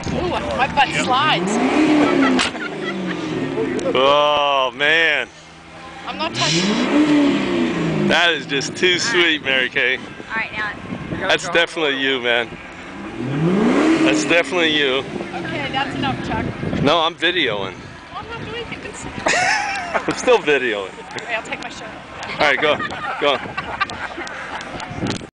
Ooh, my butt slides. Oh, man. I'm not touching. That is just too sweet, Mary Kay. Alright, now. That's definitely you, man. That's definitely you. Okay, that's enough, Chuck. No, I'm videoing. I'm not doing it. I'm still videoing. Okay, I'll take my shirt off. All right, go.